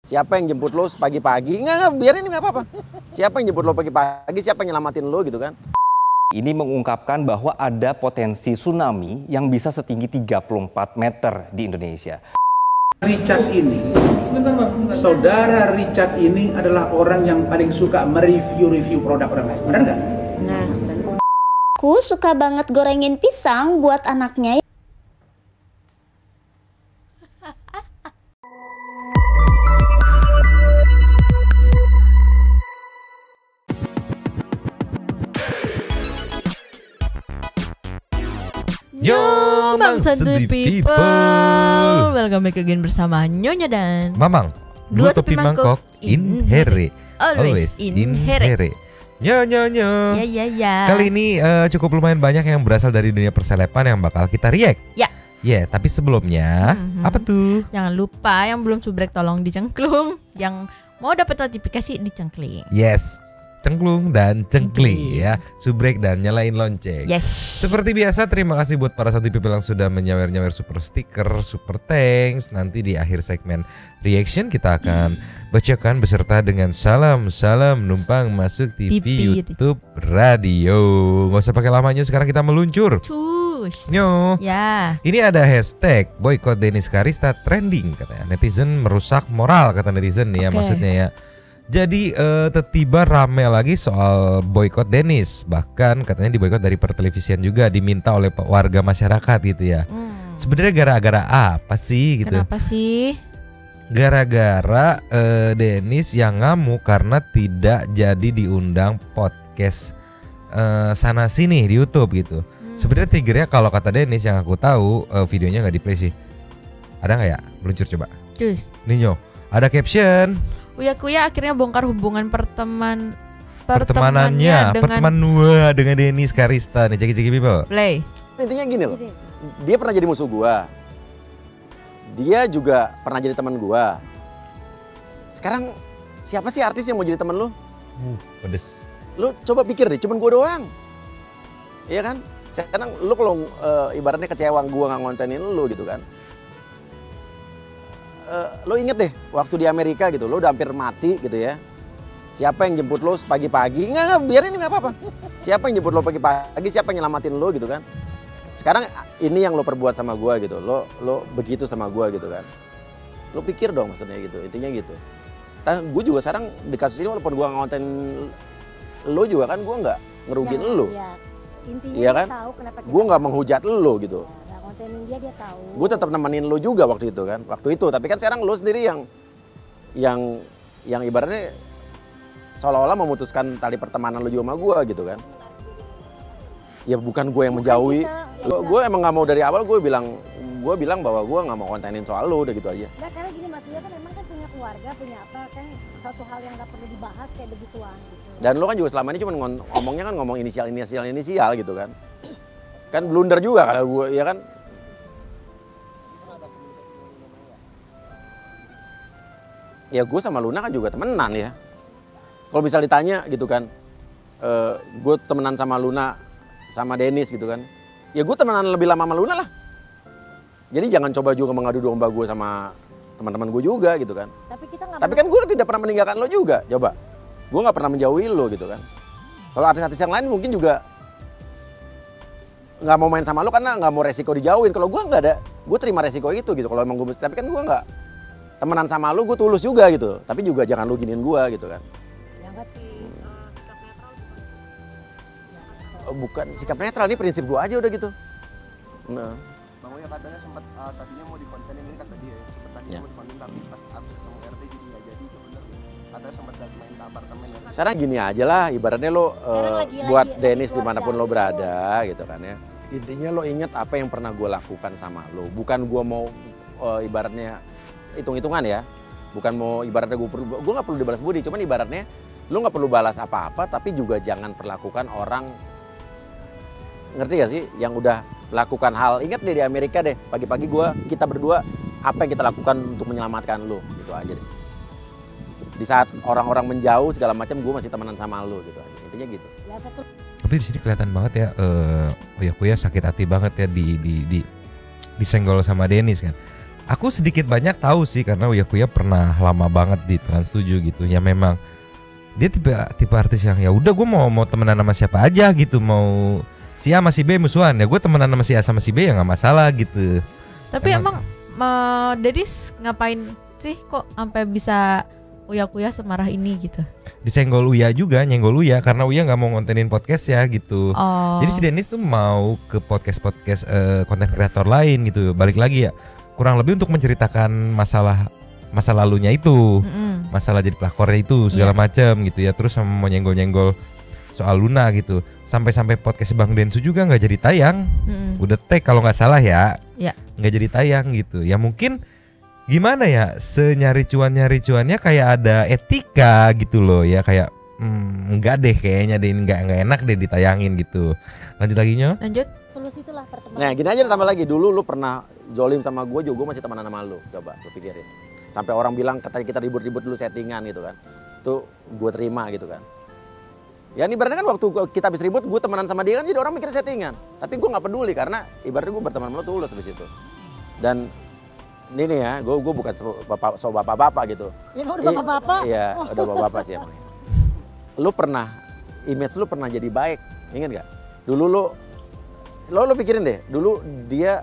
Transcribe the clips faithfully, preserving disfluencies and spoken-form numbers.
Siapa yang jemput lo pagi-pagi? Enggak, enggak, biarin nggak apa-apa. Siapa yang jemput lo pagi-pagi? Siapa yang nyelamatin lo gitu kan? Ini mengungkapkan bahwa ada potensi tsunami yang bisa setinggi tiga puluh empat meter di Indonesia. Richard ini, saudara Richard ini adalah orang yang paling suka mereview-review produk orang lain. Benar nggak? Nah, aku suka banget gorengin pisang buat anaknya. Yo, Bang Santuy People. Welcome back again bersama Nyonya dan Mamang. Dua topi mangkok in here. Always in here. Nyo nyo nyo. Ya ya ya. Kali ini uh, cukup lumayan banyak yang berasal dari dunia perselepan yang bakal kita react. Ya. Ya, yeah, tapi sebelumnya Mm-hmm. apa tuh? Jangan lupa yang belum subrek tolong dicengklung. Yang mau dapat notifikasi dicengkling. Yes. Cengklung dan cengkling Cengkling. ya, subrek dan nyalain lonceng. Yes. Seperti biasa, terima kasih buat para Santuy People yang sudah menyawer-nyawer super sticker, super thanks. Nanti di akhir segmen reaction kita akan bacakan beserta dengan salam-salam numpang masuk T V, T V. YouTube, radio. Gak usah pakai lamanya, sekarang kita meluncur. Cus. Nyo. Ya. Ini ada hashtag boykot Dennis Karista trending katanya. Netizen merusak moral kata netizen nih ya, Oke. maksudnya ya. Jadi eh, tiba rame lagi soal boykot Dennis. Bahkan katanya diboykot dari pertelevisian juga, diminta oleh warga masyarakat gitu ya. Hmm. Sebenarnya gara-gara apa sih gitu? Kenapa sih? Gara-gara eh, Dennis yang ngamuk karena tidak jadi diundang podcast eh, sana sini di YouTube gitu. Hmm. Sebenarnya triggernya kalau kata Dennis yang aku tahu eh, videonya nggak di play sih. Ada nggak ya? Meluncur coba. Cus. Ninyo, ada caption. Uya-kuya akhirnya bongkar hubungan perteman Pertemanannya, dengan perteman Nua dengan Dennis Karista nih, Jeki-Jeki People. Play. Intinya gini loh, dia pernah jadi musuh gua. Dia juga pernah jadi teman gua. Sekarang siapa sih artis yang mau jadi teman lu? Uh, pedes. Lu coba pikir deh, cuman gua doang. Iya kan? Sekarang lu kalau e, ibaratnya kecewa gua nggak ngontenin lu gitu kan. Uh, lo inget deh waktu di Amerika gitu, lo udah hampir mati gitu ya. Siapa yang jemput lo pagi-pagi? Enggak, enggak, biarin nggak apa-apa. Siapa yang jemput lo pagi-pagi? Siapa yang nyelamatin lo gitu kan? Sekarang ini yang lo perbuat sama gua gitu, lo lo begitu sama gua gitu kan? Lo pikir dong maksudnya gitu, intinya gitu. Tapi gue juga sekarang di kasus ini walaupun gua ngonten lo juga kan, gua nggak ngerugin Ya, lo, ya. Intinya iya dia kan? tahu kenapa kita Gua nggak menghujat lo gitu. nggak kontenin dia, dia tahu. Gue tetap nemenin lo juga waktu itu kan, waktu itu. Tapi kan sekarang lo sendiri yang yang yang ibaratnya seolah-olah memutuskan tali pertemanan lo juga sama gue gitu kan. Ya bukan gue yang menjauhi. Gue emang nggak mau dari awal, gue bilang gue bilang bahwa gue nggak mau kontenin soal lo, udah gitu aja. Nah, karena gini maksudnya kan memang kan punya keluarga, punya apa kan, satu hal yang nggak perlu dibahas kayak begituan gitu. Dan lo kan juga selama ini cuma ngomongnya kan ngomong inisial inisial inisial gitu kan. Kan blunder juga kalau gue, ya kan. Ya gue sama Luna kan juga temenan ya. Kalau misal ditanya gitu kan, e, gue temenan sama Luna, sama Dennis gitu kan. Ya gue temenan lebih lama sama Luna lah. Jadi jangan coba juga mengadu domba gue sama teman-teman gue juga gitu kan. Tapi kita nggak Tapi kan gue tidak pernah meninggalkan lo juga, coba. Gue nggak pernah menjauhi lo gitu kan. Kalau artis-artis yang lain mungkin juga nggak mau main sama lo karena nggak mau resiko dijauhin. Kalau gue nggak ada, gue terima resiko itu gitu. Kalau emang gue, tapi kan gue nggak temenan sama lo, gue tulus juga gitu. Tapi juga jangan lo giniin gue gitu kan. yang nggak di- Oh, bukan sikap netral, ini prinsip gue aja udah gitu. Nah, Bang Uya katanya sempat uh, tadinya mau dikontenin, ini kata dia sempat tadinya Ya. mau dikontenin tapi pas abis ketemu R T jadi nggak jadi, itu bener ya? Katanya sempat lagi main ke apartemen ya. sekarang gini aja lah, ibaratnya lo uh, lagi- buat lagi- Dennis lagi dimanapun keluarga lo berada gitu kan ya. Intinya lo inget apa yang pernah gue lakukan sama lo. Bukan gue mau uh, ibaratnya hitung-hitungan ya. Bukan mau ibaratnya gue perlu, gue nggak perlu dibalas budi. Cuman ibaratnya lo nggak perlu balas apa-apa, tapi juga jangan perlakukan orang, ngerti gak sih, yang udah lakukan hal. Ingat deh di Amerika deh, pagi-pagi gue, kita berdua apa yang kita lakukan untuk menyelamatkan lo, gitu aja deh. Di saat orang-orang menjauh segala macam, gue masih temenan sama lo gitu aja. Intinya gitu. ya satu Tapi di sini kelihatan banget ya, eh Uya Kuya sakit hati banget ya di di di disenggol sama Dennis kan. aku sedikit banyak tahu sih karena Uya Kuya pernah lama banget di Trans tujuh gitu. Ya memang dia tipe tipe artis yang ya udah gue mau mau temenan sama siapa aja gitu, mau si A sama si B musuhan ya gue temenan sama si A sama si B ya nggak masalah gitu. Tapi emang, emang uh, Dedis ngapain sih kok sampai bisa Uya Kuya semarah ini gitu? Disenggol Uya juga, nyenggol Uya karena Uya nggak mau ngontenin podcast ya gitu. Oh. Jadi si Dennis tuh mau ke podcast-podcast konten uh, kreator lain gitu. Balik lagi ya, kurang lebih untuk menceritakan masalah masa lalunya itu, mm-hmm. masalah jadi pelakornya itu segala yeah. macam gitu ya. Terus sama mau nyenggol-nyenggol soal Luna gitu. Sampai-sampai podcast Bang Densu juga nggak jadi tayang. Mm-hmm. Udah tag kalau nggak salah ya, yeah. nggak jadi tayang gitu. Ya mungkin gimana ya, senyari cuan-nyari cuannya kayak ada etika gitu loh ya, kayak hmm, enggak deh kayaknya deh enggak enggak enak deh ditayangin gitu. Lanjut lagi Nyo. Lanjut. Tulus itulah pertemanan. Nah gini aja tambah lagi, dulu lu pernah jolim sama gue juga, gue masih temenan sama lu. Coba lu pikirin. Sampai orang bilang katanya kita ribut-ribut dulu settingan gitu kan. Tuh gue terima gitu kan. Ya ini ibaratnya kan waktu kita habis ribut gue temenan sama dia kan jadi orang mikir settingan. Tapi gue gak peduli karena ibaratnya gue berteman sama lu tulus habis itu. Dan ini nih ya, gue gue bukan so bapak so bapak-bapak gitu. Ya udah bapak-bapak. Iya, oh. udah bapak-bapak sih emang. Lu pernah image lu pernah jadi baik, ingat gak? Dulu lu lo lu pikirin deh, dulu dia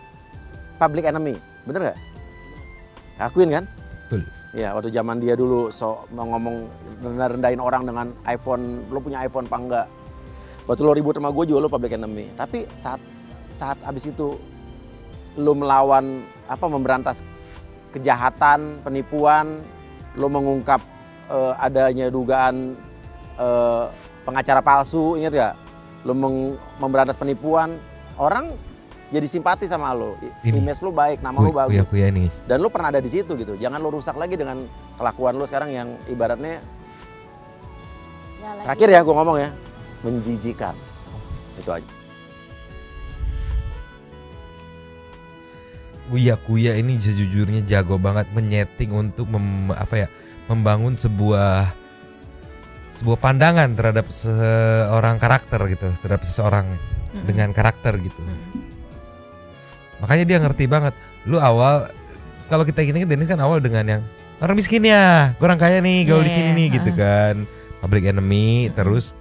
public enemy, bener gak? Akuin kan? Betul. Iya, waktu zaman dia dulu so mau ngomong rendah-rendahin orang dengan iPhone, lu punya iPhone apa enggak? Waktu lo ribut sama gue juga lu public enemy. Tapi saat saat abis itu lu melawan apa memberantas kejahatan, penipuan, lu mengungkap uh, adanya dugaan uh, pengacara palsu, ingat gak? Lu meng, memberantas penipuan, orang jadi simpati sama lu. Image lu baik, nama lu bagus. Kuya, kuya nih. Dan lu pernah ada di situ gitu. Jangan lu rusak lagi dengan kelakuan lu sekarang yang ibaratnya Ya, terakhir ya gua ngomong ya, menjijikan. Itu aja. Uya Kuya ini sejujurnya jago banget menyeting untuk mem, apa ya, membangun sebuah sebuah pandangan terhadap seorang karakter gitu, terhadap seseorang mm-hmm. dengan karakter gitu. Mm-hmm. Makanya dia ngerti banget. Lu awal kalau kita gini kan Dennis kan awal dengan yang orang miskin ya, kurang kaya nih, gaul yeah, di sini nih uh. gitu kan. Public enemy mm-hmm. terus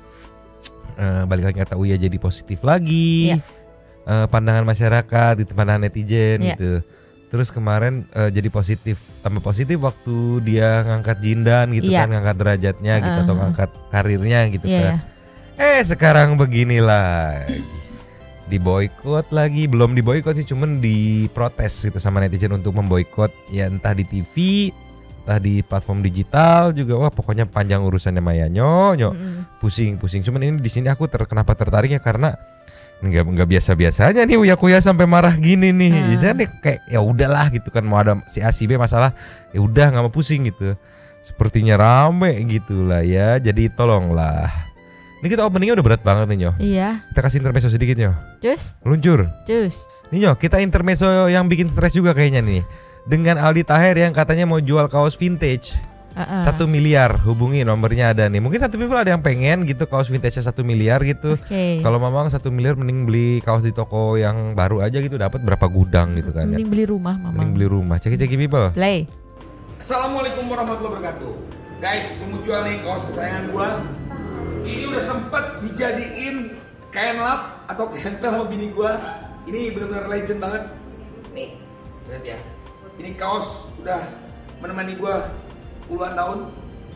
uh, balik lagi kata Uya jadi positif lagi. Yeah. Uh, pandangan masyarakat, itu pandangan netizen yeah. gitu. Terus kemarin uh, jadi positif, tambah positif waktu dia ngangkat Jindan gitu yeah. kan, ngangkat derajatnya gitu uh. atau ngangkat karirnya gitu yeah. kan. Eh sekarang begini lagi, diboikot lagi, belum diboikot sih, cuman diprotes gitu sama netizen untuk memboikot ya, entah di T V, entah di platform digital juga. Wah pokoknya panjang urusannya Maya Nyo, Nyo mm. pusing pusing. Cuman ini di sini aku ter, kenapa tertariknya karena nggak nggak biasa-biasanya nih Uya Kuya sampai marah gini nih. Hmm. Biasanya nih kayak ya udahlah gitu kan, mau ada si A si B masalah ya udah nggak mau pusing gitu. Sepertinya rame gitulah ya. Jadi tolonglah. Ini kita openingnya udah berat banget nih Nyo. Iya. Kita kasih intermezzo sedikit Nyo. Cus. Luncur. Cus. Nih Nyo, kita intermezzo yang bikin stres juga kayaknya nih. Dengan Aldi Taher yang katanya mau jual kaos vintage. Uh-uh. Satu miliar, hubungi nomornya ada nih. Mungkin satu people ada yang pengen gitu kaos vintage satu miliar gitu. Okay. Kalau Mamang satu miliar mending beli kaos di toko yang baru aja gitu, dapat berapa gudang gitu kan. Mending ya. beli rumah Mamang. Mending beli rumah. Ceki-ceki people. Play. Assalamualaikum warahmatullahi wabarakatuh. Guys, gue mau jual nih kaos kesayangan gua. Ini udah sempet dijadiin kain lap atau kain pel sama bini gua. Ini benar-benar legend banget. Nih, lihat ya. Ini kaos udah menemani gua puluhan tahun.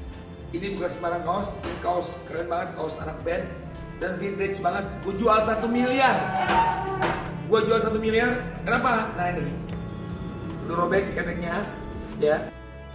Ini bukan sembarang kaos, ini kaos keren banget, kaos anak band dan vintage banget. Gue jual satu miliar. Gue jual satu miliar. Kenapa? Nah ini, udah robek keteknya, ya.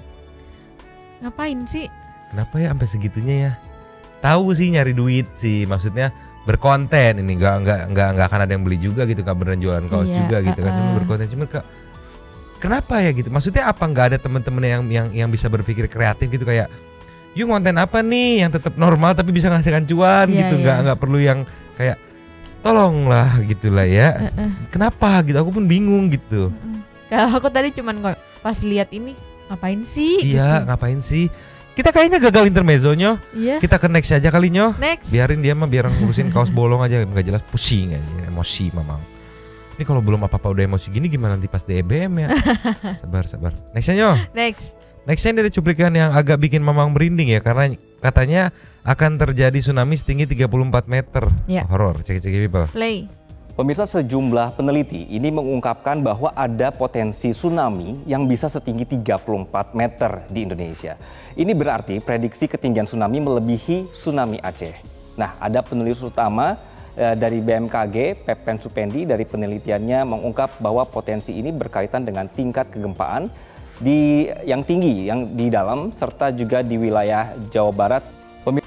Ngapain sih? Kenapa ya sampai segitunya ya? Tahu sih nyari duit sih, maksudnya berkonten ini nggak nggak nggak nggak akan ada yang beli juga gitu, nggak beneran jualan kaos iya, juga gitu uh, kan, cuma berkonten cuma kak. Kenapa ya gitu? Maksudnya apa nggak ada temen-temen yang yang yang bisa berpikir kreatif gitu kayak, yuk konten apa nih yang tetap normal tapi bisa ngasihkan cuan yeah, gitu, nggak yeah. nggak perlu yang kayak tolonglah gitulah ya. Uh, uh. Kenapa gitu? Aku pun bingung gitu. Uh, uh. Kalau aku tadi cuman pas lihat ini ngapain sih? Iya gitu. Ngapain sih? Kita kayaknya gagal intermezzonya. Iya. Kita ke next aja kali Nyo. Next. Biarin dia mah biar ngurusin kaos bolong aja nggak jelas, pusing aja, emosi Mamang. Ini kalau belum apa-apa udah emosi gini gimana nanti pas D E B M ya? Sabar, sabar. Nextnya Nyo. Next. Nextnya dari cuplikan yang agak bikin Mamang merinding ya, karena katanya akan terjadi tsunami setinggi tiga puluh empat meter. Ya. Horor, cek-cek people. Play. Pemirsa, sejumlah peneliti ini mengungkapkan bahwa ada potensi tsunami yang bisa setinggi tiga puluh empat meter di Indonesia. Ini berarti prediksi ketinggian tsunami melebihi tsunami Aceh. Nah, ada penulis utama eh, dari B M K G, Pepen Supendi, dari penelitiannya mengungkap bahwa potensi ini berkaitan dengan tingkat kegempaan di yang tinggi, yang di dalam, serta juga di wilayah Jawa Barat. Pemir-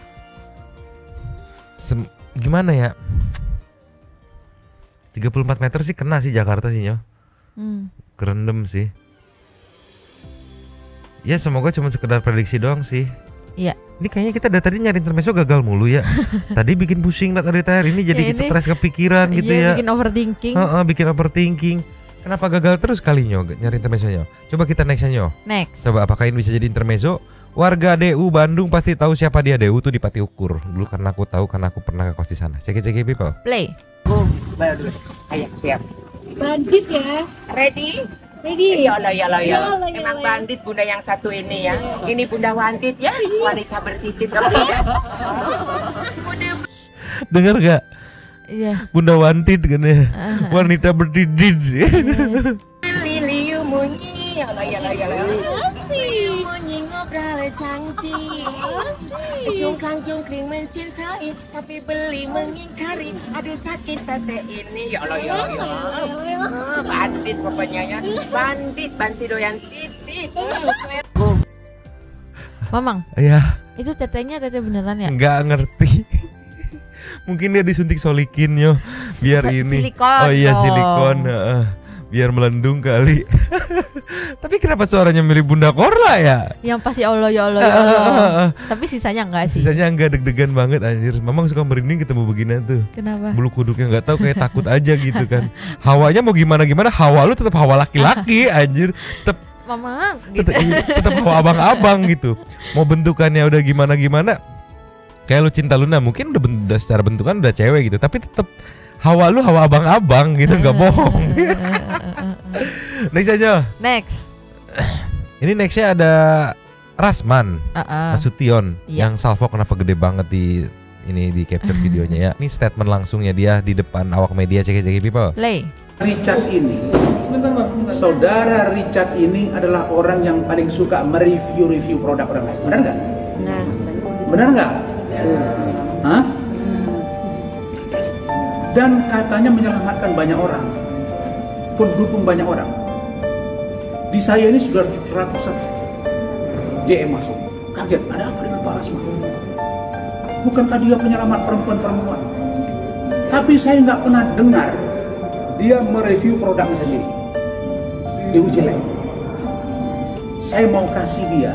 Sem- gimana ya? tiga puluh empat meter sih kena sih Jakarta sih Nyo. Hmm. Kerendam sih. Ya semoga cuma sekedar prediksi doang sih. Iya. Ini kayaknya kita dari tadi nyari intermezzo gagal mulu ya. Tadi bikin pusing tadi tadi ini jadi Ya, ini- stres kepikiran gitu Iya, ya. bikin overthinking. Heeh, bikin overthinking. Kenapa gagal terus kali Nyo nyari intermezzo Nyo? Coba kita next Nyo. Next. Coba apakah ini bisa jadi intermezzo? Warga D U Bandung pasti tahu siapa dia. D U tuh di Pati Ukur. Dulu karena aku tahu karena aku pernah ke kos di sana. Cek-cek people. Play. Bayar dulu. Ayo, siap. Bandit ya. Ready? Ready. Ya Allah, ya Allah, ya Allah. Ya Allah, ya Emang Allah. bandit bunda yang satu ini ya. Ini bunda wantit ya. Wanita bertitit lebih ya. Dengar gak? Iya. Bunda wantit kan ya. Ah. Wanita berdidit. Liliu munyi. Ya Allah, ya Allah, ya Allah. Liliu munyi ngobrol canggih. Cungkang cungkring mencintai, tapi beli mengingkari. Aduh sakit hati ini. Ya Allah, ya Allah, ya Allah. Ah, bandit pokoknya ya. Bandit, bansi doyan titit. Mamang, Ya, itu tetenya tete beneran ya? nggak ngerti. Mungkin dia disuntik solikin Yo, biar Si- ini. silikon Oh iya dong. silikon, heeh. Biar melendung kali. Tapi kenapa suaranya mirip Bunda Korla ya? Yang pasti Allah ya Allah ya Allah. Tapi sisanya enggak sih. Sisanya nggak deg-degan banget anjir. Mamang suka merinding ketemu beginian tuh. Kenapa? Bulu kuduknya nggak tahu kayak takut aja gitu kan. Hawanya mau gimana gimana, hawa lu tetap hawa laki-laki anjir. Tetap Mamang gitu. tetap, tetap hawa abang-abang gitu. Mau bentukannya udah gimana gimana. Kayak lu Cinta Luna mungkin udah, ben- udah secara bentukan udah cewek gitu, tapi tetap hawa lu hawa abang-abang gitu, nggak bohong. Next aja. Next. Ini nextnya ada Rasman Uh-uh. Nasution Iya. yang salvo kenapa gede banget di ini di capture videonya ya. Ini statement langsungnya dia di depan awak media, cek-cek people. Play. Richard ini, saudara Richard ini adalah orang yang paling suka mereview-review produk orang lain. Benar nggak? Benar nggak? Hah? Dan katanya menyelamatkan banyak orang, pendukung banyak orang. Di saya ini sudah ratusan D M masuk. Kaget, ada apa dengan Pak Rasman? Bukankah dia penyelamat perempuan-perempuan? Tapi saya nggak pernah dengar dia mereview produknya sendiri. Diuji lagi. Saya mau kasih dia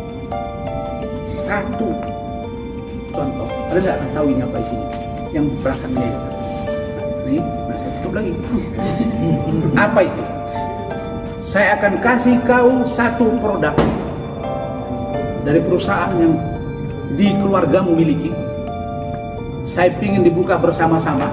satu contoh. Ada nggak tahu ini apa isinya? Yang belakangnya itu. Nih, nah saya tutup lagi. Apa itu? Saya akan kasih kau satu produk dari perusahaan yang di keluargamu miliki. Saya ingin dibuka bersama-sama.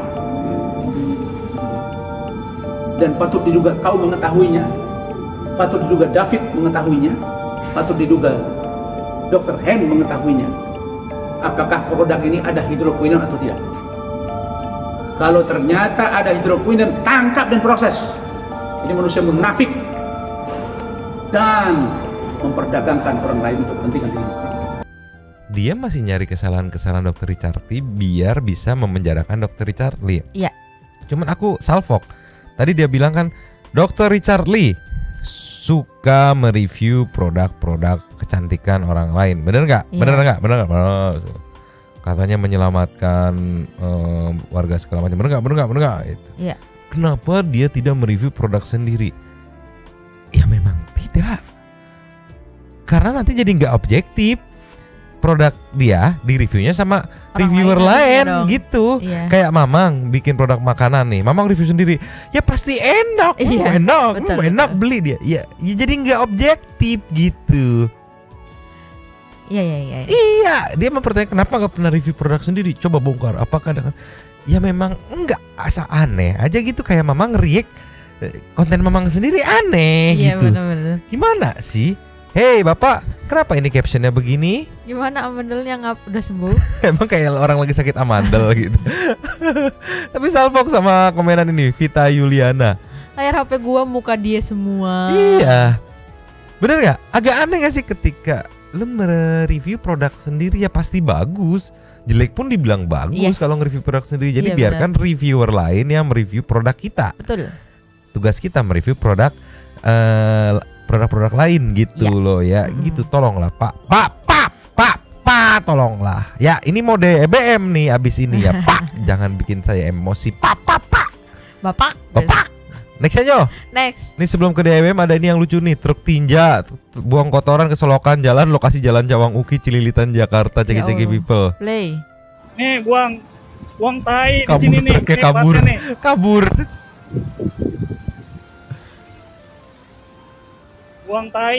Dan patut diduga kau mengetahuinya, patut diduga David mengetahuinya, patut diduga dokter Hen mengetahuinya. Apakah produk ini ada hidroquinone atau tidak? Kalau ternyata ada hidroquinone, tangkap dan proses. Ini manusia munafik dan memperdagangkan orang lain untuk kepentingan dirinya. Dia masih nyari kesalahan-kesalahan dokter Richard Lee biar bisa memenjarakan dokter Richard Lee. Iya. Cuman aku salfok. Tadi dia bilang kan dokter Richard Lee suka mereview produk-produk kecantikan orang lain. Bener nggak? Iya. Bener nggak? Bener nggak? Bener. Katanya menyelamatkan um, warga segala macam. Bener nggak? Bener nggak? Bener nggak? Gitu. Iya. Kenapa dia tidak mereview produk sendiri? Ya memang tidak. Karena nanti jadi nggak objektif. Produk dia di reviewnya sama Orang reviewer lain harusnya lain dong. gitu. Iya. Kayak Mamang bikin produk makanan nih, Mamang review sendiri, ya pasti enak, Iya, hmm, enak, betul, hmm, enak betul. beli dia. Ya, ya jadi nggak objektif gitu. Iya iya iya. Iya, dia mempertanyakan kenapa nggak pernah review produk sendiri. Coba bongkar, apakah dengan? Ya memang enggak. asa aneh aja gitu, kayak Mamang nge-react konten Mamang sendiri aneh Iya, gitu. bener-bener. Gimana sih? Hei Bapak, kenapa ini captionnya begini? Gimana amandelnya ngap udah sembuh? Emang kayak orang lagi sakit amandel gitu. Tapi salfok sama komenan ini Vita Yuliana. Layar H P gua muka dia semua. Iya. Bener gak? Agak aneh gak sih ketika lu mereview produk sendiri ya pasti bagus. Jelek pun dibilang bagus Yes. kalau nge-review produk sendiri. Jadi Iya, biarkan reviewer lain yang mereview produk kita. Betul. Tugas kita mereview produk eh, produk-produk lain gitu Ya. loh ya. Gitu tolonglah Pak. Pak, Pak, Pak, Pak, tolonglah. Ya, ini mode E B M nih abis ini ya, Pak. Jangan bikin saya emosi. Pak, Pak, Pak. Bapak. Bapak. Next aja. Next. Nih sebelum ke D E B M ada ini yang lucu nih, truk tinja buang kotoran ke selokan jalan lokasi Jalan Cawang Uki Cililitan Jakarta. Ceki-ceki Ya Allah. people. Play. Nih buang buang tai di Kabur sini nih. truknya, Nih, kabur. platnya nih. Kabur. Buang tai.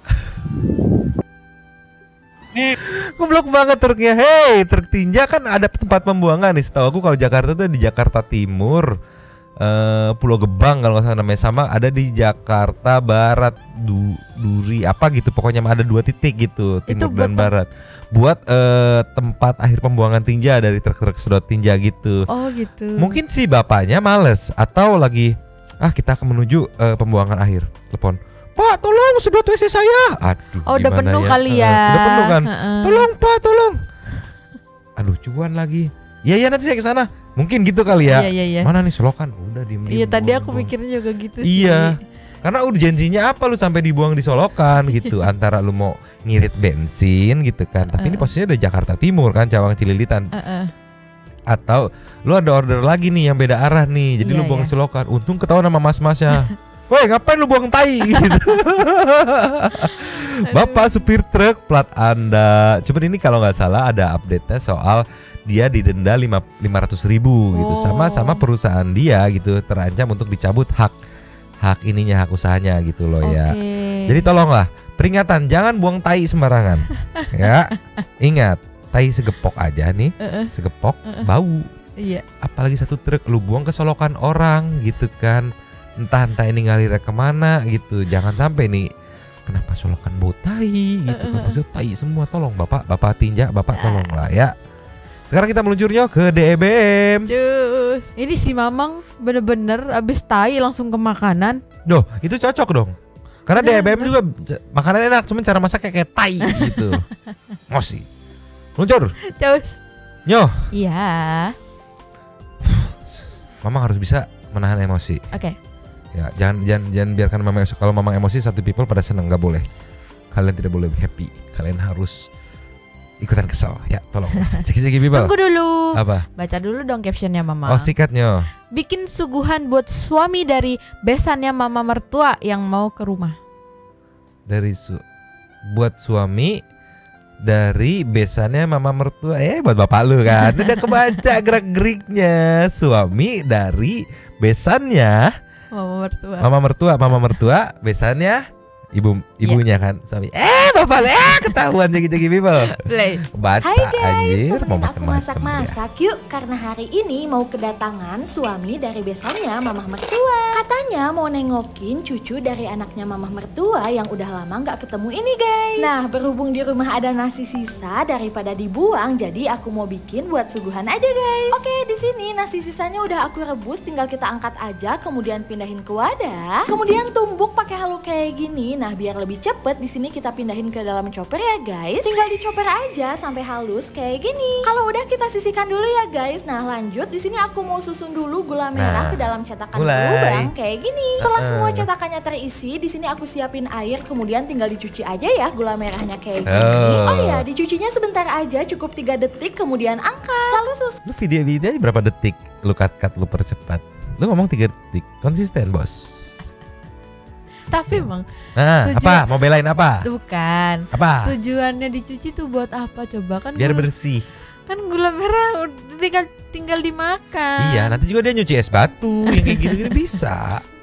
Nih, Goblok banget truknya. Hei, truk tinja kan ada tempat pembuangan nih. Setahu aku kalau Jakarta tuh di Jakarta Timur, eh, Pulau Gebang kalau nggak salah namanya, sama ada di Jakarta Barat, du, Duri apa gitu. Pokoknya ada dua titik gitu, timur buat dan tem- barat. Buat eh, tempat akhir pembuangan tinja dari truk-truk sedot tinja gitu. Oh gitu. Mungkin sih bapaknya males atau lagi ah kita akan menuju eh, pembuangan akhir. Telepon. Pak, tolong sedot W C saya. Aduh. Oh, udah gimana penuh kali Eh, ya. Udah penuh kan. Heeh. Tolong Pak, tolong. Aduh, cuan lagi. Iya ya nanti saya ke sana. Mungkin gitu kali ya. Iya, iya, iya. Mana nih selokan? Udah diem. Iya tadi aku mikirnya juga gitu sih. Iya. Karena urgensinya apa lu sampai dibuang di Solokan gitu. Antara lu mau ngirit bensin gitu kan. Tapi ini posisinya udah Jakarta Timur kan, Cawang Cililitan. Heeh. Atau lu ada order lagi nih yang beda arah nih. Jadi Iya, lu buang iya. di Solokan. Untung ketahuan sama mas-masnya. Woi, ngapain lu buang tai gitu. Bapak supir truk, plat Anda. Cuman ini kalau nggak salah ada update-nya soal dia didenda lima ratus ribu gitu. Sama-sama perusahaan dia gitu terancam untuk dicabut hak hak ininya, hak usahanya gitu loh ya. Oke. Jadi tolonglah, peringatan jangan buang tai sembarangan. Ya. Ingat, tai segepok aja nih. Heeh. Segepok Heeh. bau. Iya. Apalagi satu truk lu buang ke solokan orang gitu kan. Entah-entah ini ngalirnya kemana gitu. Jangan sampai nih kenapa solokan bau tai gitu kan. Maksudnya tai semua. Tolong Bapak, Bapak tinja, Bapak tolonglah ya. Sekarang kita meluncurnya ke D E B M. Cus. Ini si Mamang bener-bener abis tai langsung ke makanan. Duh, itu cocok dong. Karena D E B M juga makanan enak, cuman cara masaknya kayak tai gitu. Ngosi. Luncur. Cus. Nyoh. Iya. Mama harus bisa menahan emosi. Oke. Ya, jangan jangan jangan biarkan mama kalau mama emosi satu people pada seneng, nggak boleh. Kalian tidak boleh happy. Kalian harus ikutan kesel. Ya, tolong. Cek-cek people. Tunggu dulu. Apa? Baca dulu dong captionnya Mama. Oh, sikatnya. Bikin suguhan buat suami dari besannya mama mertua yang mau ke rumah. Dari su buat suami dari besannya mama mertua. Eh, buat bapak lu kan. Udah kebaca gerak-geriknya. Suami dari besannya Mama mertua. Mama mertua, mama mertua, besannya ibu ibunya kan suami. Eh, bapak eh ketahuan jegi-jegi people. Play. Baca Hai guys, anjir mau temenin aku macam-macam. masak-masak yuk. Karena hari ini mau kedatangan suami dari besannya mamah mertua. Katanya mau nengokin cucu dari anaknya mamah mertua yang udah lama nggak ketemu ini guys. Nah berhubung di rumah ada nasi sisa daripada dibuang, jadi aku mau bikin buat suguhan aja guys. Oke, di sini nasi sisanya udah aku rebus, tinggal kita angkat aja, kemudian pindahin ke wadah. Kemudian tumbuk pakai halu kayak gini. Nah biar lebih cepet, di sini kita pindahin ke dalam chopper ya guys. Tinggal dicoper aja sampai halus kayak gini. Kalau udah kita sisihkan dulu ya guys. Nah lanjut, di sini aku mau susun dulu gula merah Nah, ke dalam cetakan mulai. lubang kayak gini. Setelah Uh-uh. semua cetakannya terisi, di sini aku siapin air, kemudian tinggal dicuci aja ya gula merahnya kayak gini. Oh. Oh iya, dicucinya sebentar aja, cukup tiga detik, kemudian angkat. Lalu sus. Lu video-videonya berapa detik? Lu cut-cut lu percepat. Lu ngomong tiga detik. Konsisten, Bos. Tapi emang Nah, tujuan- apa? Mau belain apa? Bukan. Apa? Tujuannya dicuci tuh buat apa coba kan? Biar gula- bersih. Kan gula merah udah tinggal tinggal dimakan. Iya, nanti juga dia nyuci es batu yang kayak gitu-gitu bisa.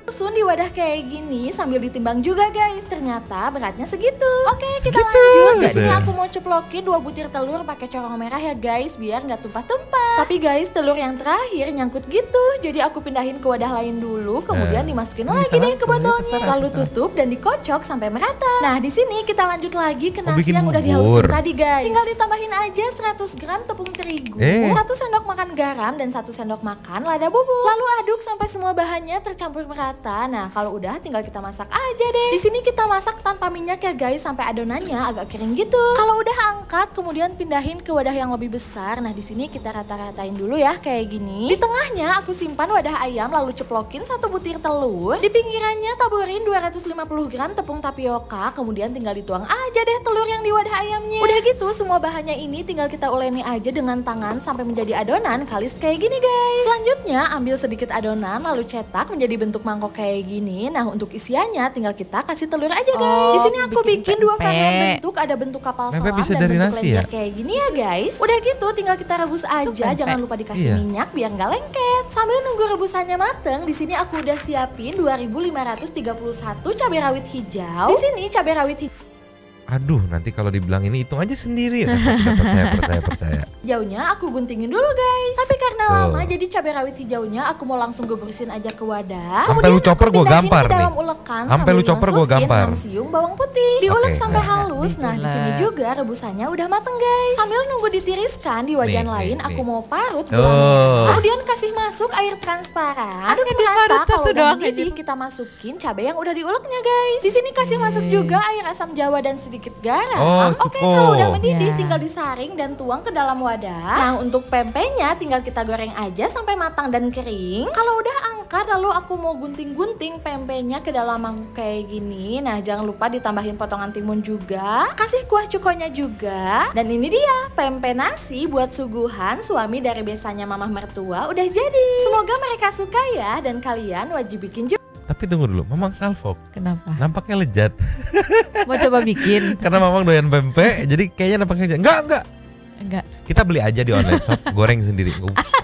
Susun di wadah kayak gini sambil ditimbang juga guys. Ternyata beratnya segitu. Oke, kita Segitu. lanjut. Di sini Udah. aku mau ceplokin dua butir telur pakai corong merah ya guys, biar nggak tumpah-tumpah. Tapi guys, telur yang terakhir nyangkut gitu. Jadi aku pindahin ke wadah lain dulu, kemudian Nah, dimasukin bisa lagi deh ke langsung, ya, botolnya. terserah, Lalu terserah. tutup dan dikocok sampai merata. Nah, di sini kita lanjut lagi ke Oh, nasi bikin yang udah bubur. dihalusin tadi guys. Tinggal ditambahin aja seratus gram tepung terigu, Eh. satu sendok makan garam dan satu sendok makan lada bubuk. Lalu aduk sampai semua bahannya tercampur merata. Nah, kalau udah tinggal kita masak aja deh. Di sini kita masak tanpa minyak ya guys, sampai adonannya agak kering gitu. Kalau udah angkat, kemudian pindahin ke wadah yang lebih besar. Nah, di sini kita rata-ratain dulu ya kayak gini. Di tengahnya aku simpan wadah ayam, lalu ceplokin satu butir telur. Di pinggirannya taburin dua ratus lima puluh gram tepung tapioka, kemudian tinggal dituang aja deh telur yang di wadah ayamnya. Udah gitu semua bahannya ini tinggal kita uleni aja dengan tangan sampai menjadi adonan kalis kayak gini guys. Selanjutnya ambil sedikit adonan lalu cetak menjadi bentuk mangkok kayak gini. Nah, untuk isiannya tinggal kita kasih telur aja guys. Oh, Di sini aku bikin bikin dua pempek. varian bentuk, ada bentuk kapal Pempek selam bisa dan dari bentuk nasi lenjer ya? kayak gini ya guys. Udah gitu tinggal kita rebus aja, pempek. jangan lupa dikasih Iya. minyak biar nggak lengket. Sambil nunggu rebusannya mateng, di sini aku udah siapin dua ribu lima ratus tiga puluh satu cabai rawit hijau. Di sini cabai rawit hijau Aduh, nanti kalau dibilang ini hitung aja sendiri. Nah, kita percaya, percaya, percaya. hijaunya aku guntingin dulu guys. Tapi karena Tuh. lama jadi cabai rawit hijaunya aku mau langsung gebersin aja ke wadah. Sampai lu Kemudian chopper aku gua pindahin gampar ke dalam nih. ulekan Sampai sambil lu chopper gua dimasukin gampar. enam siung bawang putih. Diulek Oke, sampai nah. halus. Nah, di sini Diulek. juga rebusannya udah mateng guys. Sambil nunggu ditiriskan di wajan Nih, lain nih, aku nih. mau parut Tuh. gula merah. Kemudian kasih masuk air transparan. Aduk Ini diparut merata. satu Kalau udah doang mendidih aja. kita masukin cabai yang udah diuleknya guys. Di sini kasih masuk juga air asam jawa dan sedikit garam. Oh, Oke, kalau udah cukup. mendidih Ya. tinggal disaring dan tuang ke dalam wadah. Nah, untuk pempeknya tinggal kita goreng aja sampai matang dan kering. Kalau udah angkat lalu aku mau gunting-gunting pempeknya ke dalam mangkuk kayak gini. Nah, jangan lupa ditambahin potongan timun juga. Kasih kuah cukonya juga. Dan ini dia pempek nasi buat suguhan suami dari besannya mamah mertua udah jadi. Semoga mereka suka ya dan kalian wajib bikin juga. Tapi tunggu dulu, Mamang salfok. Kenapa? Nampaknya lezat. Mau coba bikin? Karena Mamang doyan pempek, jadi kayaknya nampaknya lezat. Enggak, enggak. Enggak. Kita beli aja di online shop, goreng sendiri. Enggak usah.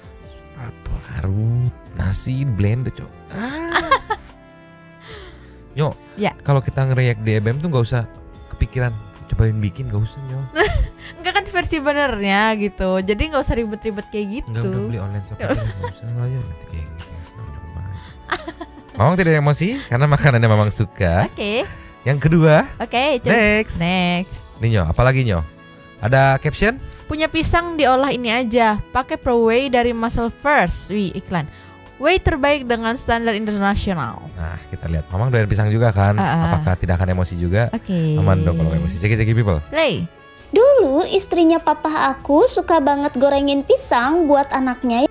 Apa harus nasi blender, Cok. Ah. Nyo, Ya. kalau kita ngereak di E B M tuh nggak usah kepikiran cobain bikin, nggak usah Nyo. Enggak kan versi benernya gitu. Jadi nggak usah ribet-ribet kayak gitu. Enggak, udah beli online shop aja, nggak usah lah ya. Nanti kayak gitu, coba. Mamang tidak emosi karena makanannya Mamang suka. Oke. Yang kedua, Oke, coba. next. Next. Nih Nyo, apalagi Nyo? Ada caption? Punya pisang diolah ini aja, pakai Pro Whey dari Muscle First. Wih, iklan. Whey terbaik dengan standar internasional. Nah, kita lihat. Mamang doyan pisang juga kan? Uh, uh. Apakah tidak akan emosi juga? Oke. Aman dong kalau emosi. Ceki-ceki people. Play. Dulu istrinya papa aku suka banget gorengin pisang buat anaknya.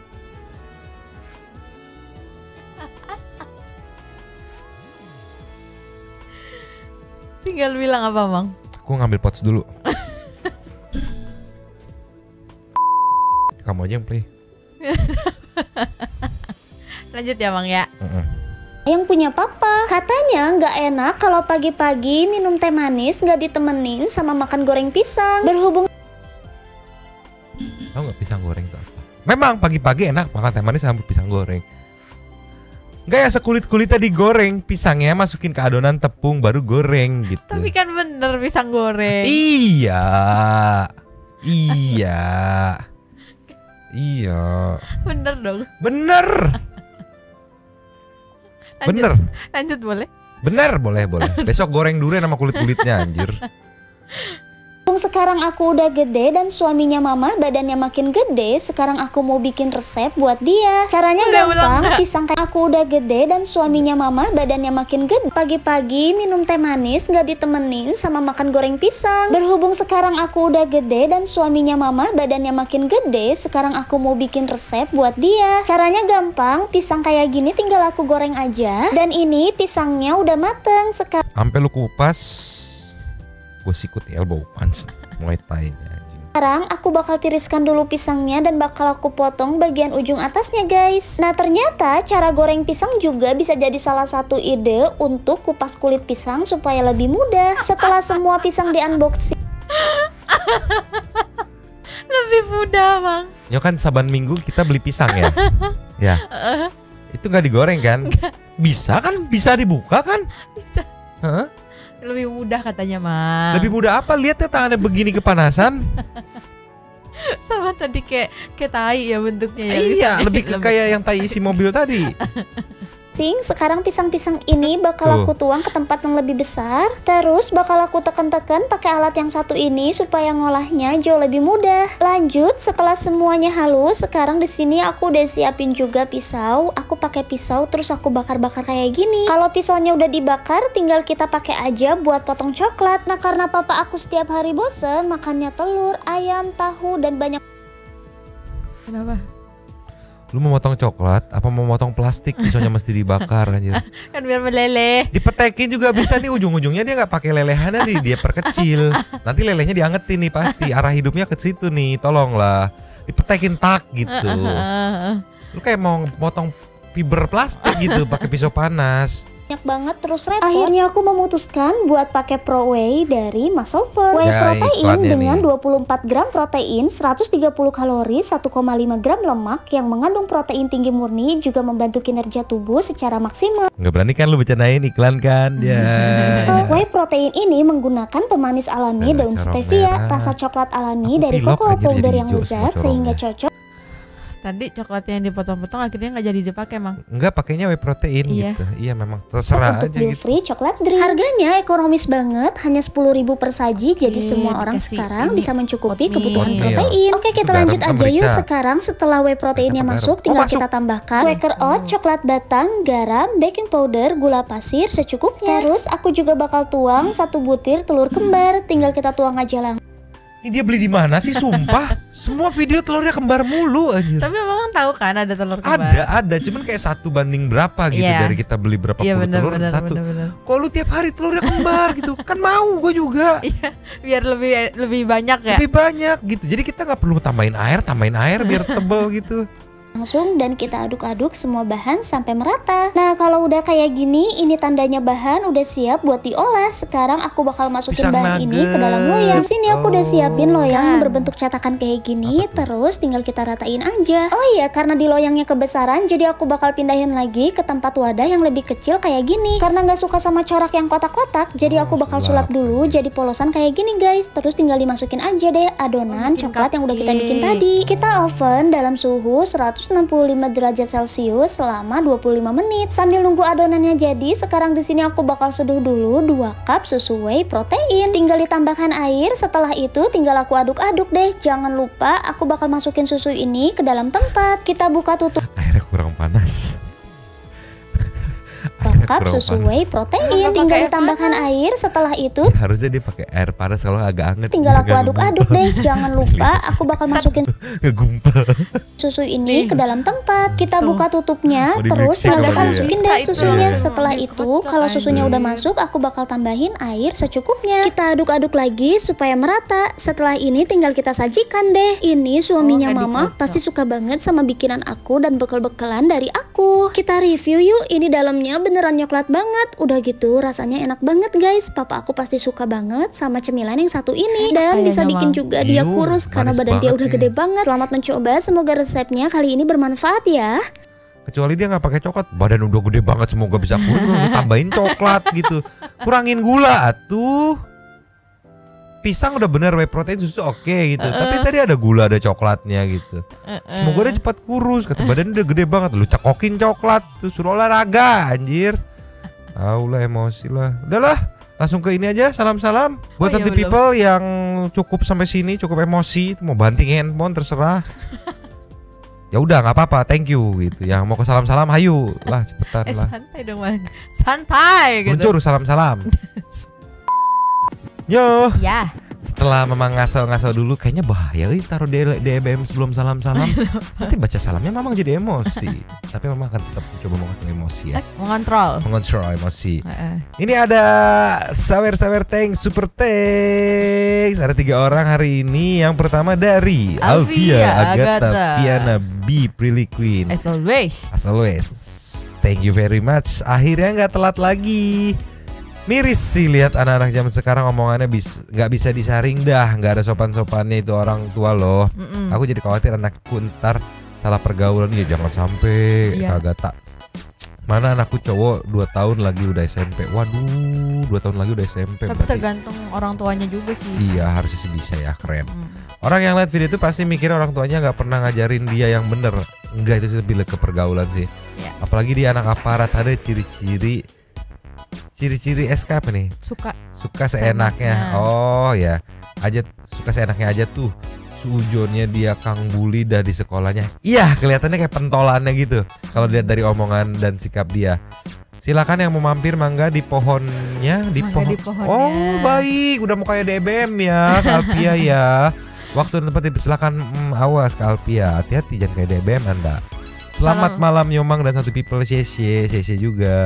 Tinggal bilang apa, Mang? Aku ngambil pots dulu. Kamu aja yang play. Lanjut ya, Mang ya. Uh-uh. Yang punya papa katanya nggak enak kalau pagi-pagi minum teh manis nggak ditemenin sama makan goreng pisang. Berhubung Tahu nggak pisang goreng itu apa? Memang pagi-pagi enak makan teh manis sama pisang goreng. Enggak ya, sekulit-kulitnya digoreng, pisangnya masukin ke adonan tepung baru goreng gitu. Tapi kan bener pisang goreng. Iya. Iya. Iya. Bener dong. Bener. Lanjut. Bener. Lanjut boleh? Bener, boleh, boleh. Besok goreng durian sama kulit-kulitnya anjir. sekarang aku udah gede dan suaminya mama badannya makin gede, sekarang aku mau bikin resep buat dia. Caranya Udah, ulang gampang, nggak? pisang kayak aku udah gede dan suaminya mama badannya makin gede. Pagi-pagi minum teh manis nggak ditemenin sama makan goreng pisang. Berhubung sekarang aku udah gede dan suaminya mama badannya makin gede, sekarang aku mau bikin resep buat dia. Caranya gampang, pisang kayak gini tinggal aku goreng aja. Dan ini pisangnya udah mateng. Sekarang Sampai lu kupas, gue sikut elbow punch Muay Thai anjing. Sekarang aku bakal tiriskan dulu pisangnya dan bakal aku potong bagian ujung atasnya guys. Nah ternyata cara goreng pisang juga bisa jadi salah satu ide untuk kupas kulit pisang supaya lebih mudah. Setelah semua pisang di unboxing, Lebih mudah bang. Ya kan saban minggu kita beli pisang ya. Ya. Itu nggak digoreng kan? Enggak. Bisa kan? Bisa dibuka kan? Bisa. Hah? Lebih mudah katanya mah. Lebih mudah apa? Lihat ya tangannya begini kepanasan. Sama tadi kayak kayak tai ya bentuknya ya. Iya, lebih ke kayak yang tai isi mobil tadi. Sing, sekarang pisang-pisang ini bakal Tuh. aku tuang ke tempat yang lebih besar. Terus bakal aku tekan-tekan pakai alat yang satu ini supaya ngolahnya jauh lebih mudah. Lanjut, setelah semuanya halus, sekarang di sini aku udah siapin juga pisau. Aku pakai pisau terus aku bakar-bakar kayak gini. Kalau pisaunya udah dibakar, tinggal kita pakai aja buat potong coklat. Nah, karena papa aku setiap hari bosen makannya telur, ayam, tahu dan banyak. Kenapa? Lu mau motong coklat apa mau motong plastik? Pisaunya mesti dibakar anjir. Kan biar meleleh. Dipetekin juga bisa nih, ujung-ujungnya dia nggak pakai lelehannya nih, dia perkecil. Nanti lelehnya diangetin nih pasti. Arah hidupnya ke situ nih, tolonglah. Dipetekin tak gitu. Lu kayak mau motong fiber plastik gitu pakai pisau panas. Banyak banget terus repot. Akhirnya aku memutuskan buat pakai Pro Whey dari Muscle First. Whey Ya, protein iklannya dengan nih. dua puluh empat gram protein, seratus tiga puluh kalori, satu koma lima gram lemak yang mengandung protein tinggi murni juga membantu kinerja tubuh secara maksimal. Nggak berani kan lu bercandain iklan kan? Ya. Whey protein ini menggunakan pemanis alami Nah, daun corong stevia, merah. rasa coklat alami Aku dari pilok cocoa aja powder jadi yang hijau semua lezat sehingga corongnya. cocok Tadi coklatnya yang dipotong-potong akhirnya nggak jadi dipakai emang. Enggak, pakainya whey protein Iya. gitu. Iya memang terserah untuk aja deal gitu. free coklat drink. Harganya ekonomis banget, hanya sepuluh ribu per saji. Jadi Oke, semua orang dikasih sekarang ini, bisa mencukupi oatmeal. kebutuhan Oatmeal. protein. Oke, kita Garam lanjut kan aja yuk. merica. Sekarang setelah whey proteinnya Merica apa masuk, garam? tinggal Oh, masuk. kita tambahkan Quaker oat, coklat batang, garam, baking powder, gula pasir secukupnya. Terus aku juga bakal tuang satu butir telur kembar. Tinggal kita tuang aja langsung. Ini dia beli di mana sih, sumpah? Semua video telurnya kembar mulu anjir. Tapi memang tahu kan ada telur kembar. Ada, ada, cuman kayak satu banding berapa gitu Iya. dari kita beli berapa Iya puluh benar telur benar satu. benar benar. Kok lu tiap hari telurnya kembar gitu? Kan mau gue juga. Iya, biar lebih lebih banyak ya. Lebih banyak gitu. Jadi kita nggak perlu tambahin air, tambahin air biar tebel gitu. Langsung dan kita aduk-aduk semua bahan sampai merata. Nah, kalau udah kayak gini, ini tandanya bahan udah siap buat diolah. Sekarang aku bakal masukin Pisang bahan ini ke nugget. dalam loyang. Sini aku udah siapin Oh, loyang yang kan. berbentuk cetakan kayak gini, terus tinggal kita ratain aja. Oh iya, karena di loyangnya kebesaran, jadi aku bakal pindahin lagi ke tempat wadah yang lebih kecil kayak gini. Karena nggak suka sama corak yang kotak-kotak, jadi aku bakal sulap dulu jadi polosan kayak gini guys. Terus tinggal dimasukin aja deh adonan bikin coklat yang udah kita bikin cupcake. tadi. Kita oven dalam suhu seratus enam puluh lima derajat Celcius selama dua puluh lima menit. Sambil nunggu adonannya jadi, sekarang di sini aku bakal seduh dulu dua cup susu whey protein. Tinggal ditambahkan air. Setelah itu tinggal aku aduk-aduk deh. Jangan lupa aku bakal masukin susu ini ke dalam tempat. Kita buka tutup Airnya kurang panas. cup kurang susu panas. whey protein. Kenapa Tinggal pakai air ditambahkan air. Setelah itu Harusnya dia pakai air panas kalau agak anget. tinggal aku Nggak aduk-aduk deh. Jangan lupa aku bakal masukin ngegumpal. susu ini ke dalam tempat. Kita Tuh. buka tutupnya, Mau di terus milkshake tinggal apa kita dia? masukin Bisa deh itu. susunya. Iya. Setelah Mau itu, dikocok kalau susunya aja. udah masuk, aku bakal tambahin air secukupnya. Kita aduk-aduk lagi supaya merata. Setelah ini tinggal kita sajikan deh. Ini suaminya Oh, nggak mama dikocok. pasti suka banget sama bikinan aku dan bekal-bekalan dari aku. Kita review yuk. Ini dalamnya beneran coklat banget. Udah gitu rasanya enak banget guys. Papa aku pasti suka banget sama cemilan yang satu ini. Dan Kayaknya bisa bikin mah. juga dia Iu, kurus karena manis badan dia banget udah nih. gede banget. Selamat mencoba. Semoga resepnya kali ini bermanfaat ya. Kecuali dia nggak pakai coklat, badan udah gede banget, semoga bisa kurus, lu tambahin coklat gitu, kurangin gula atuh. Pisang udah bener whey protein susu oke gitu, tapi tadi ada gula ada coklatnya gitu. Semoga dia cepat kurus, kata badan udah gede banget, lu cekokin coklat, tuh suruh olahraga anjir. Aulah emosi lah, udahlah. Langsung ke ini aja, salam-salam buat Oh, iya, Santi belum. people yang cukup sampai sini, cukup emosi, mau banting handphone terserah. Ya udah nggak apa-apa, thank you gitu. Yang mau ke salam-salam, hayu lah cepetan Eh lah. santai dong man. Santai gitu. Muncul salam-salam. Yo, Ya. setelah memang ngasal-ngasal dulu, kayaknya bahaya nih taruh di D B M sebelum salam-salam. Nanti baca salamnya memang jadi emosi. Tapi memang akan tetap coba mengontrol emosi ya. Mengontrol. Mengontrol emosi. Heeh. Ini ada sawer-sawer tank super tanks. Ada tiga orang hari ini. Yang pertama dari Alvia, Alvia, Agatha, Agatha. Viana, B, Prilly Queen. As always. As always, thank you very much. Akhirnya nggak telat lagi. Miris sih lihat anak-anak zaman sekarang omongannya bis nggak bisa disaring dah, nggak ada sopan-sopannya itu orang tua loh. Mm-mm. Aku jadi khawatir anakku ntar salah pergaulan ya, jangan sampai Iya. kagak tak Mana anakku cowok dua tahun lagi udah S M P. Waduh, dua tahun lagi udah S M P. Tapi berarti. tergantung orang tuanya juga sih. Iya, harusnya sih bisa ya, keren. Hmm. Orang yang lihat video itu pasti mikir orang tuanya nggak pernah ngajarin dia yang bener. Enggak, itu sih lebih ke pergaulan sih. Ya. Apalagi dia anak aparat, ada ciri-ciri ciri-ciri S K apa nih? Suka Suka seenaknya. seenaknya. Oh ya, aja suka seenaknya aja tuh. Sujonnya dia Kang Bully dah di sekolahnya. Iya, kelihatannya kayak pentolannya gitu. Kalau lihat dari omongan dan sikap dia. Silakan yang mau mampir mangga di pohonnya, di Mangga pohon. di pohonnya. Oh, baik, udah mau kayak D B M ya, Kalpia ya. Waktu dan tempat dipersilakan, hmm, awas Kalpia, hati-hati jangan kayak D B M Anda. Selamat Salam. malam Yomang dan satu people C C, C C juga.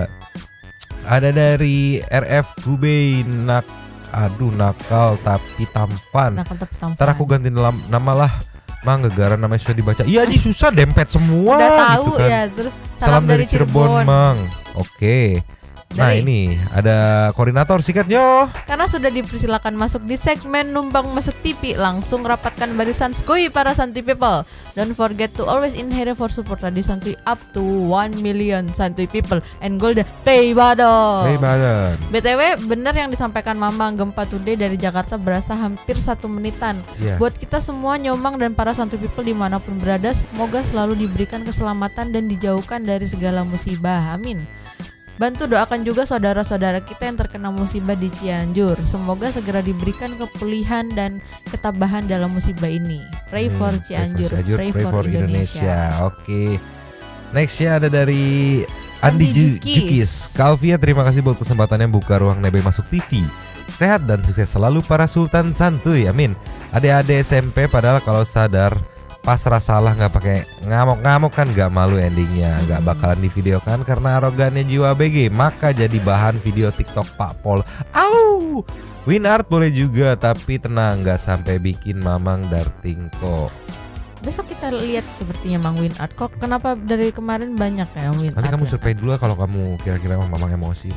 Ada dari R F Gubei nak aduh nakal tapi tampan. Nakal tapi tampan. Ntar aku ganti nama, nama lah. Mang gegara namanya susah dibaca. Iya Ji susah dempet semua. Udah tahu gitu kan. ya. Terus Salam, dari Cirebon, Mang. Oke. Nah Dari- ini ada koordinator sikatnya. Karena sudah dipersilakan masuk di segmen numpang masuk T V, langsung rapatkan barisan skuy para Santuy people. Don't forget to always inhale for support Radio Santuy up to one million Santuy people and gold pay badon. Hey badan. B T W benar yang disampaikan Mama, gempa today dari Jakarta berasa hampir satu menitan. Iya. Buat kita semua Nyomang dan para Santuy people dimanapun berada, semoga selalu diberikan keselamatan dan dijauhkan dari segala musibah. Amin. Bantu doakan juga saudara-saudara kita yang terkena musibah di Cianjur. Semoga segera diberikan kepulihan dan ketabahan dalam musibah ini. Pray for Hmm, Cianjur, pray for, pray for Indonesia. Oke. Nextnya ada dari Andi Andi Ju- Jukis. Jukis. Kalvia, terima kasih buat kesempatannya buka ruang Nebeng Masuk T V. Sehat dan sukses selalu para Sultan Santuy. Amin. Adik-adik S M P padahal kalau sadar pasrah salah nggak pakai ngamuk-ngamuk kan nggak malu endingnya, nggak bakalan divideokan karena arogannya jiwa B G, maka jadi bahan video TikTok Pak Pol. Au, Winart boleh juga tapi tenang nggak sampai bikin mamang darting kok. Besok kita lihat sepertinya Mang Winart. Kok kenapa dari kemarin banyak ya Winart? Nanti kamu survei dulu kalau kamu kira-kira mamang emosi.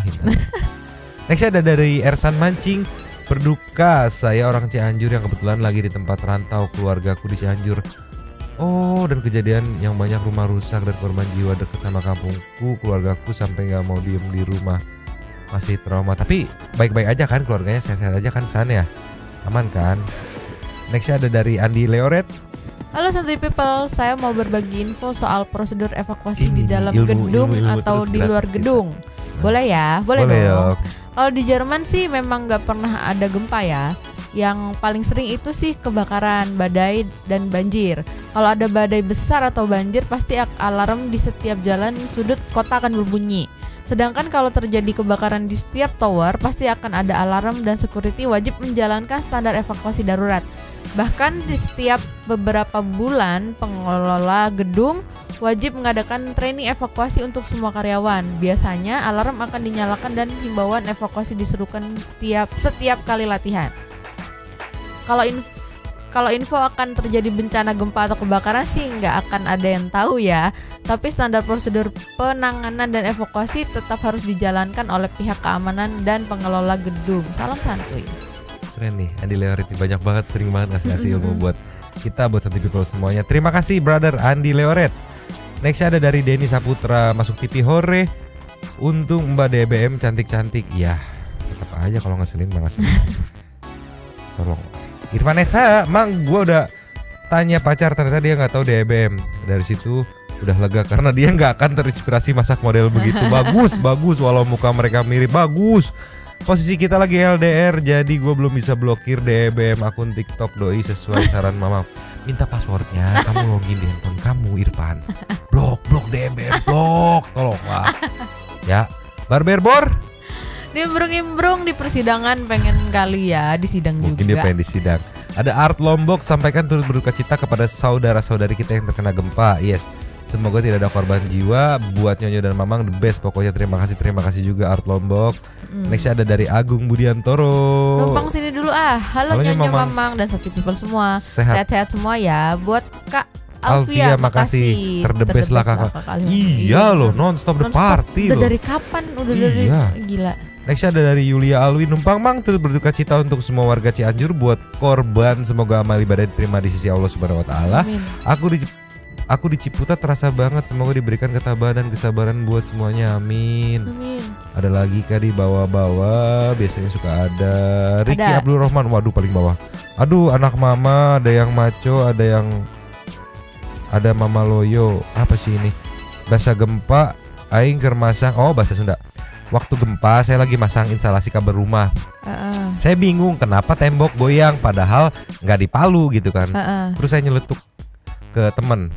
Next ada dari Ersan Mancing. Berduka, saya orang Cianjur yang kebetulan lagi di tempat rantau keluargaku di Cianjur. Oh, dan kejadian yang banyak rumah rusak dan korban jiwa dekat sama kampungku. Keluargaku sampai nggak mau diem di rumah, masih trauma. Tapi baik-baik aja kan keluarganya, sehat-sehat aja kan sana ya, aman kan? Nextnya ada dari Andi Leoret. Halo Santuy people, saya mau berbagi info soal prosedur evakuasi Ini di dalam ilmu, gedung ilmu, ilmu atau terus di luar gratis gedung. Boleh ya? Boleh, Boleh dong. dong. Kalau di Jerman sih memang nggak pernah ada gempa ya. Yang paling sering itu sih kebakaran, badai, dan banjir. Kalau ada badai besar atau banjir pasti alarm di setiap jalan sudut kota akan berbunyi. Sedangkan kalau terjadi kebakaran di setiap tower pasti akan ada alarm dan security wajib menjalankan standar evakuasi darurat. Bahkan di setiap beberapa bulan pengelola gedung wajib mengadakan training evakuasi untuk semua karyawan. Biasanya alarm akan dinyalakan dan himbauan evakuasi diserukan tiap setiap kali latihan. Kalau info, kalau info akan terjadi bencana gempa atau kebakaran sih nggak akan ada yang tahu ya. Tapi standar prosedur penanganan dan evakuasi tetap harus dijalankan oleh pihak keamanan dan pengelola gedung. Salam santuy. Keren nih, Andi Leoret banyak banget, sering banget ngasih-ngasih ilmu buat kita, buat Santuy people semuanya. Terima kasih brother Andi Leoret. Next ada dari Denny Saputra, masuk T V hore. Untung Mbak D B M cantik-cantik. Ya, tetap aja kalau ngeselin Bang ngeselin. Tolong. Irvanessa, Mang, gua udah tanya pacar ternyata dia nggak tahu D B M. Dari situ udah lega karena dia nggak akan terinspirasi masak model begitu. Bagus, bagus walau muka mereka mirip, bagus. Posisi kita lagi L D R, jadi gue belum bisa blokir D B M akun TikTok doi sesuai saran mama. Minta passwordnya, kamu login di handphone kamu Irfan. Blok, blok D B M, blok, tolonglah. Ya, Barberbor. Nimbrung-nimbrung di persidangan pengen kali ya, di sidang Mungkin juga. dia pengen disidang. Ada Art Lombok, sampaikan turut berduka cita kepada saudara-saudari kita yang terkena gempa. Yes, semoga tidak ada korban jiwa. Buat Nyonyo dan Mamang the best. Pokoknya terima kasih, terima kasih juga Art Lombok. Hmm. Next ada dari Agung Budiantoro. Numpang sini dulu ah. Halo Halonya, Nyonya Mamang. Mamang dan Santuy people semua. Sehat. Sehat-sehat semua ya. Buat Kak Alvia, Alvia, makasih. Terdebes lah kakak. kali. Iya loh, non-stop the Non-stop. party Udah loh. dari kapan? Udah dari Iya. gila. Next ada dari Yulia Alwi, numpang Mang turut berduka cita untuk semua warga Cianjur buat korban. Semoga amal ibadah diterima di sisi Allah Subhanahu wa taala. Amin. Aku di Aku di Ciputat terasa banget. Semoga diberikan ketabahan dan kesabaran buat semuanya. Amin. Amin. Ada lagi kah di bawah-bawah? Biasanya suka ada. Ricky Ada. Abdul Rahman. Waduh paling bawah. Aduh anak mama. Ada yang maco. Ada yang Ada mama loyo. Apa sih ini? Bahasa gempa. Aing keur masang. Oh bahasa Sunda. Waktu gempa saya lagi masang instalasi kabel rumah. Uh-uh. Saya bingung kenapa tembok goyang. Padahal nggak di Palu gitu kan. Uh-uh. Terus saya nyeletuk ke temen,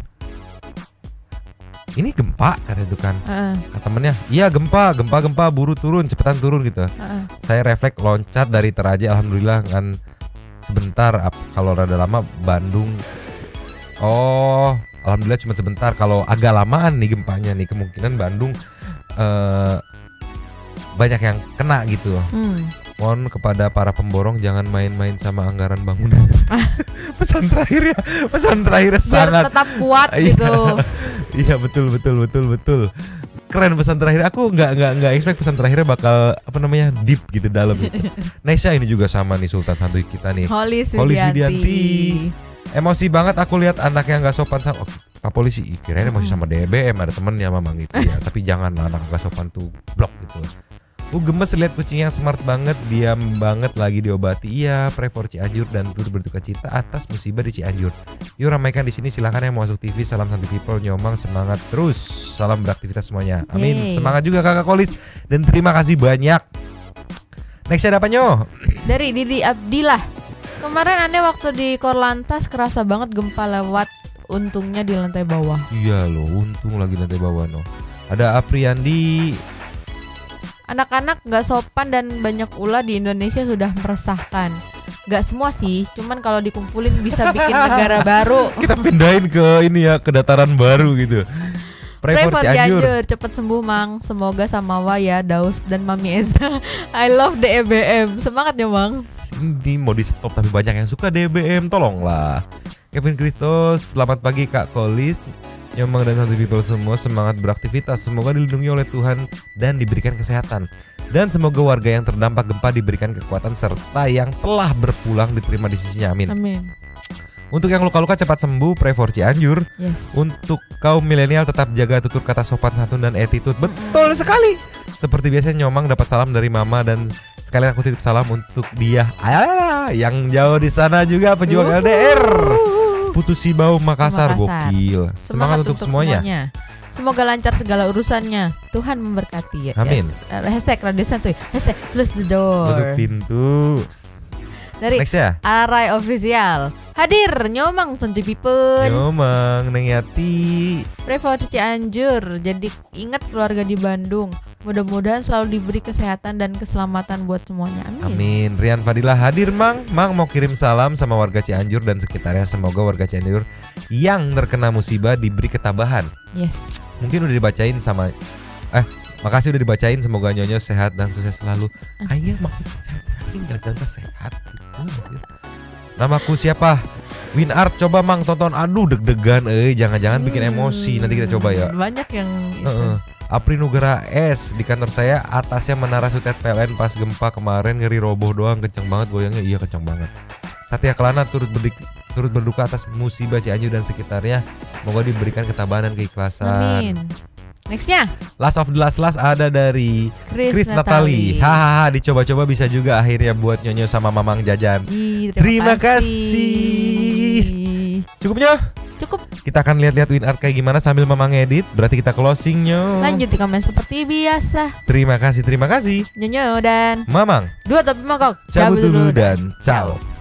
ini gempa kata itu kan. Uh-uh. Kata temennya, iya gempa, gempa gempa buru turun, cepetan turun gitu. Uh-uh. Saya refleks loncat dari Teraja, alhamdulillah kan sebentar. ap- Kalau rada lama Bandung. Oh, alhamdulillah cuma sebentar. Kalau agak lamaan nih gempanya nih, kemungkinan Bandung eh, banyak yang kena gitu. Hmm. Mohon kepada para pemborong jangan main-main sama anggaran bangunan. Pesan terakhir ya, pesan terakhir Biar sangat tetap kuat Iya. gitu. Iya betul betul betul betul. Keren pesan terakhir. Aku nggak nggak nggak expect pesan terakhirnya bakal apa namanya deep gitu dalam gitu. Nesha ini juga sama nih Sultan Santuy kita nih. Holis Holis Widianti. Widianti. Emosi banget aku lihat anak yang nggak sopan sama. Oh, Pak polisi, ih, kirain emosi sama D B M ada temennya mamang gitu ya. Tapi jangan lah anak nggak sopan tuh blok gitu. Uh gemes lihat kucing yang smart banget, diam banget lagi diobati. Iya, pray for Cianjur dan turut berduka cita atas musibah di Cianjur. Yuk ramaikan di sini, silakan yang mau masuk T V. Salam Santuy People, Nyomang semangat terus. Salam beraktivitas semuanya. Amin. Yeay. Semangat juga Kakak Kolis dan terima kasih banyak. Next ada apa Nyo? Dari Didi Abdillah. Kemarin aneh waktu di Korlantas kerasa banget gempa lewat, untungnya di lantai bawah. Iya loh, untung lagi lantai bawah no. Ada Apriandi. Anak-anak gak sopan dan banyak ulah di Indonesia sudah meresahkan. Gak semua sih, cuman kalau dikumpulin bisa bikin negara baru. Kita pindahin ke ini ya, ke dataran baru gitu. Pray, Pray for for Cianjur. Cianjur, cepet sembuh Mang. Semoga sama Waya, Daus dan Mami Eza. I love D B M. Semangat ya Mang. Ini mau di stop tapi banyak yang suka D B M, tolonglah. Kevin Kristos, selamat pagi Kak Kolis, Nyomang dan Santuy People semua, semangat beraktivitas. Semoga dilindungi oleh Tuhan dan diberikan kesehatan. Dan semoga warga yang terdampak gempa diberikan kekuatan serta yang telah berpulang diterima di sisinya. Amin. Amin. Untuk yang luka-luka cepat sembuh, pray for Cianjur. Yes. Untuk kaum milenial tetap jaga tutur kata sopan santun dan attitude. Betul sekali. Seperti biasa Nyomang dapat salam dari Mama dan sekalian aku titip salam untuk dia. Ah, yang jauh di sana juga pejuang L D R. Putusi Bau Makassar, Makassar. gokil. Semangat, Semangat untuk, untuk semuanya. semuanya. Semoga lancar segala urusannya. Tuhan memberkati. Amin. Ya, hashtag Radio Santuy. Hashtag close the door. Tutup pintu. Dari Next ya. Arai Official. Hadir Nyomang Santuy People. Nyomang Neng Yati. Pray for Cianjur. Jadi ingat keluarga di Bandung. Mudah-mudahan selalu diberi kesehatan dan keselamatan buat semuanya. Amin. Amin. Rian Fadilah hadir Mang. Mang mau kirim salam sama warga Cianjur dan sekitarnya. Semoga warga Cianjur yang terkena musibah diberi ketabahan. Yes. Mungkin udah dibacain sama Eh makasih udah dibacain. Semoga Nyonya sehat dan sukses selalu. Ayo maksudnya sehat sih, jangan sehat gitu. Namaku siapa? Winart. Coba Mang tonton. Aduh deg-degan eh jangan-jangan bikin emosi. Nanti kita coba ya. Banyak yang itu. Uh-uh. Apri Nugra S, di kantor saya atasnya Menara Sutet P L N pas gempa kemarin ngeri roboh doang, kenceng banget goyangnya. Iya kenceng banget. Satya Kelana turut berdik, turut berduka atas musibah Cianjur dan sekitarnya. Semoga diberikan ketabahan dan keikhlasan. Amin. Nextnya Last of the Last Last ada dari Chris, Chris Natali. Hahaha, dicoba-coba bisa juga akhirnya buat Nyonyo sama Mamang jajan. Ih, terima terima kasih. Cukupnya? Cukup. Kita akan lihat-lihat WinArt kayak gimana sambil Mamang edit. Berarti kita closingnya. Lanjut di komen seperti biasa. Terima kasih, terima kasih. Nyonyo dan Mamang dua tapi mangkok. cabut dulu dan ciao.